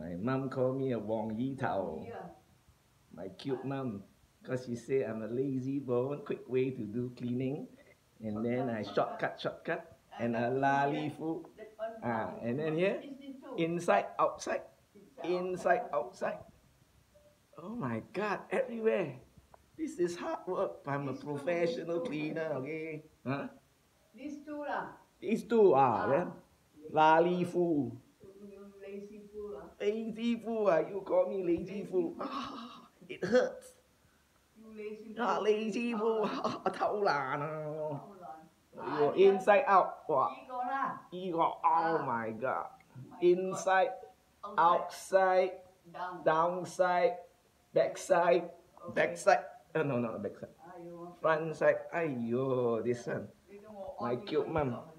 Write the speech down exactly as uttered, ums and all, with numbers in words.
My mom called me a Wong Yue Tau. My cute mom, because she said I'm a lazy bone, quick way to do cleaning. And then I shortcut, shortcut, and a la Lee Foo. Ah, and then here, inside, outside, inside, outside. Oh my God, everywhere. This is hard work. I'm a professional cleaner, okay? Huh? These two lah. These two, ah, then la Lee Foo. Lazy fool ah. Lazy Foo, ah, you call me lazy Foo. Ah, it hurts. You lazy Ah, fool. lazy Foo, thâu là nó. Thâu là. Inside out, wow. Ego lah. Ego, oh my God. Inside, outside, downside, backside, backside. Oh, no, not backside. Front side. Ayo, this one. My cute mom.